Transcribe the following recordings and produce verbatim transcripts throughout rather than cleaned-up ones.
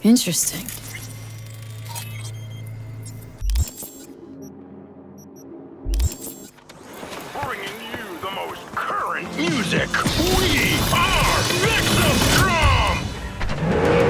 Interesting. Bringing you the most current music. We are Victim Drum!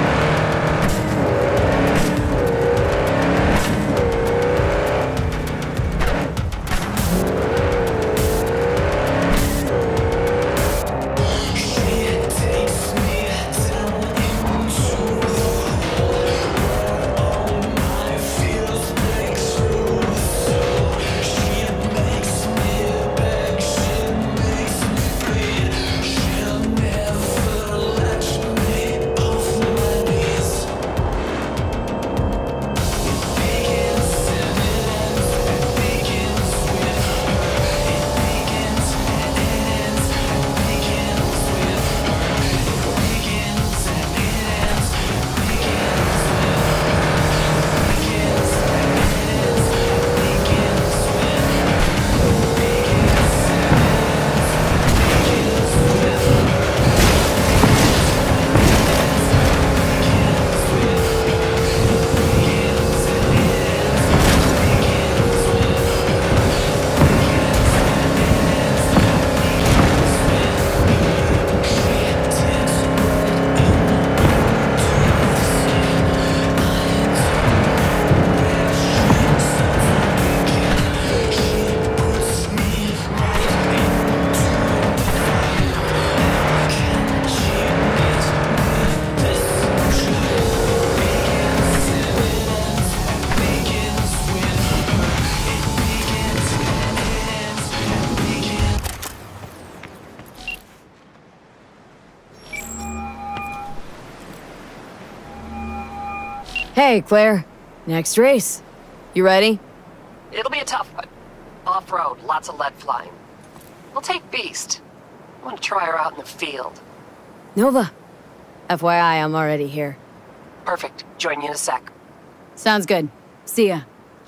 Hey, Claire. Next race. You ready? It'll be a tough one. Off-road, lots of lead flying. We'll take Beast. I want to try her out in the field. Nova. F Y I, I'm already here. Perfect. Join you in a sec. Sounds good. See ya.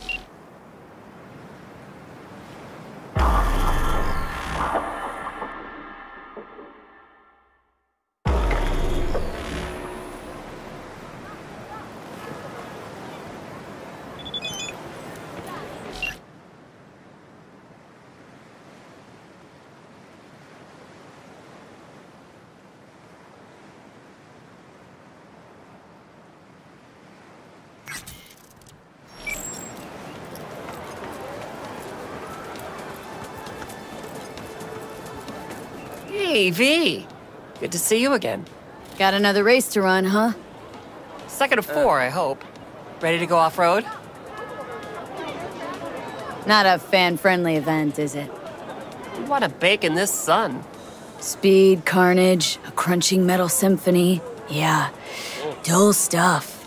Hey, V. Good to see you again. Got another race to run, huh? Second of four, uh, I hope. Ready to go off-road? Not a fan-friendly event, is it? You want to bake in this sun. Speed, carnage, a crunching metal symphony. Yeah, dull stuff.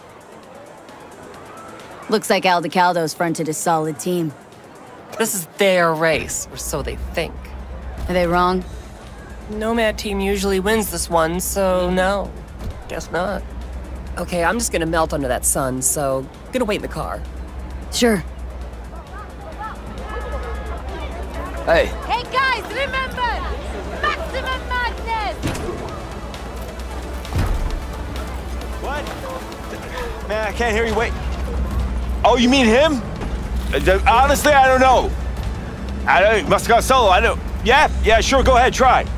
Looks like Aldecaldo's fronted a solid team. This is their race, or so they think. Are they wrong? Nomad team usually wins this one, so no. Guess not. Okay, I'm just gonna melt under that sun, so gonna wait in the car. Sure. Hey. Hey guys, remember! Maximum madness! What? Man, I can't hear you. Wait. Oh, you mean him? Uh, honestly, I don't know. I don't, must have gone solo. I don't. Yeah, yeah, sure. Go ahead, try.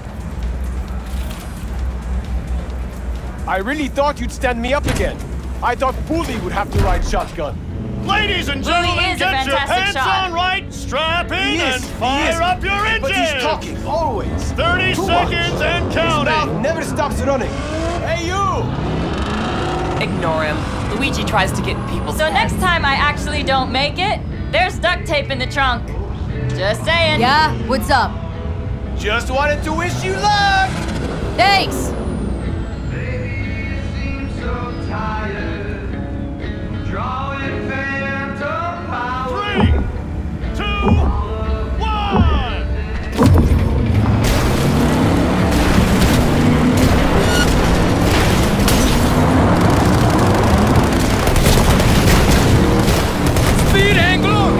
I really thought you'd stand me up again. I thought Bully would have to ride shotgun. Ladies and gentlemen, get your pants on right, strap in, and fire up your engine! But he's talking, always. thirty Too seconds much. and His counting! mouth never stops running. Hey, you! Ignore him. Luigi tries to get in people's So heads. next time I actually don't make it, there's duct tape in the trunk. Just saying. Yeah? What's up? Just wanted to wish you luck! Thanks! Three, two, one! Speed angler!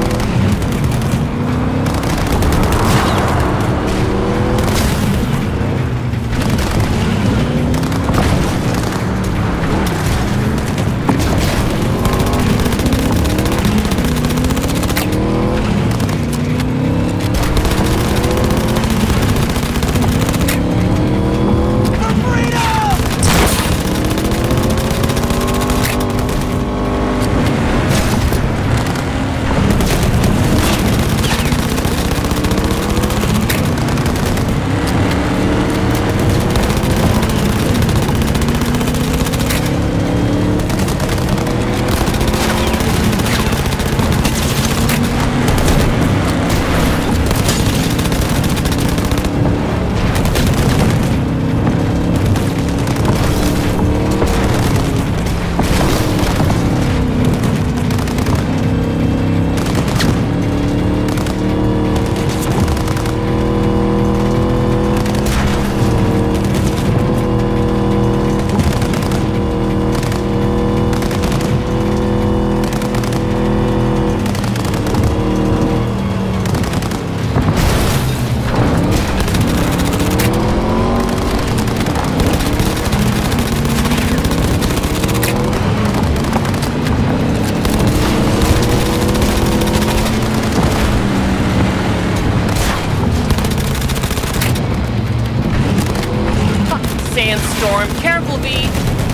sandstorm. Careful, V.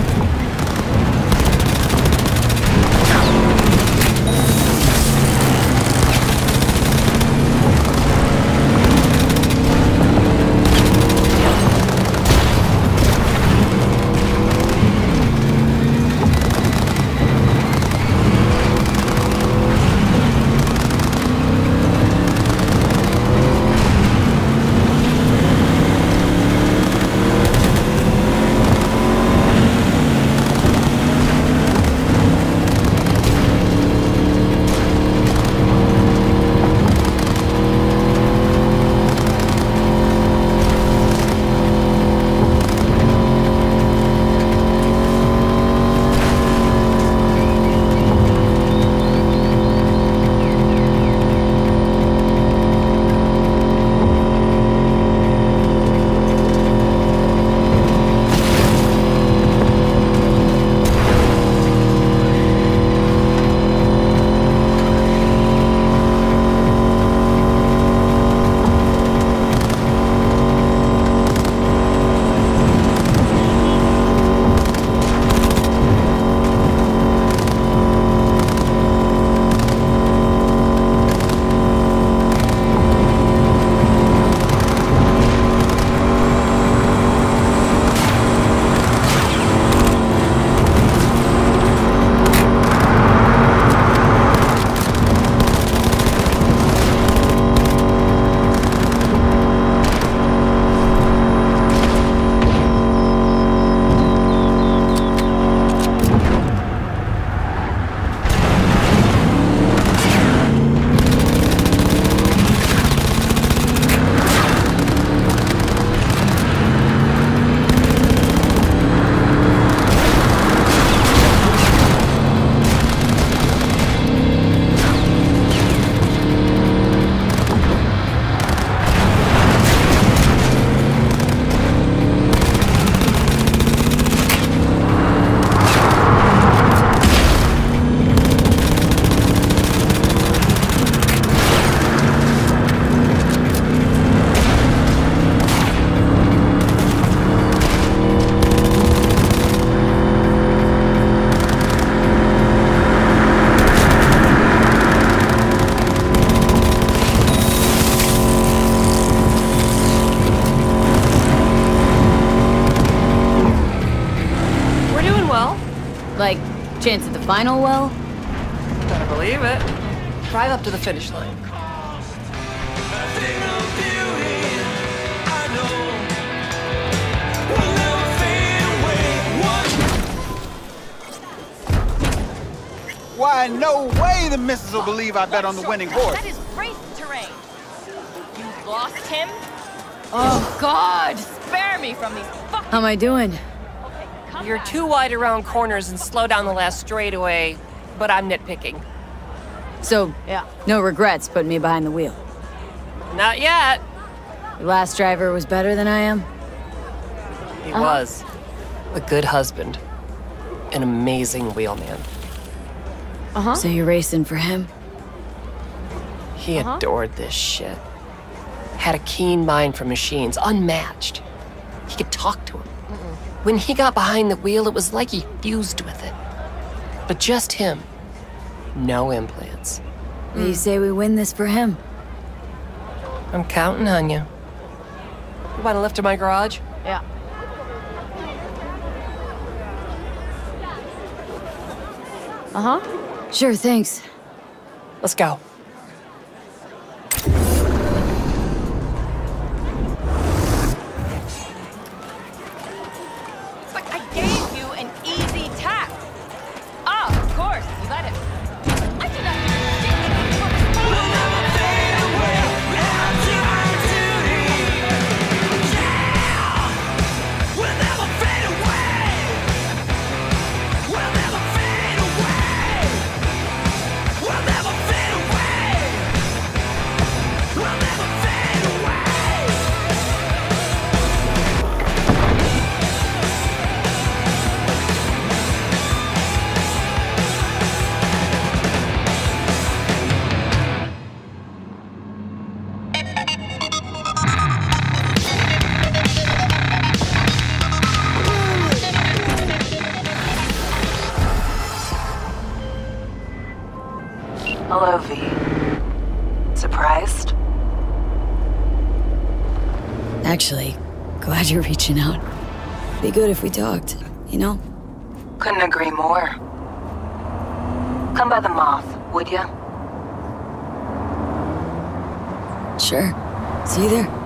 Like, chance at the final well? Better believe it. Drive up to the finish line. Why, no way the missus will believe I bet on the winning horse. That is race terrain. You lost him? Oh, God! Spare me from these fucking... How am I doing? Okay, come You're back. too wide around corners and slow down the last straightaway, but I'm nitpicking. So, Yeah. no regrets putting me behind the wheel. Not yet. Your last driver was better than I am? He was. A good husband. An amazing wheelman. Uh-huh. So you're racing for him? He Uh-huh. adored this shit. Had a keen mind for machines, unmatched. He could talk to him. When he got behind the wheel, it was like he fused with it. But just him. No implants. What do you say we win this for him? I'm counting on you. You want a lift to my garage? Yeah. Uh-huh. Sure, thanks. Let's go. But I gave you an easy task. Ah, of course, you let him. I did not do Actually, glad you're reaching out. Be good if we talked, you know? Couldn't agree more. Come by the Moth, would ya? Sure. See you there.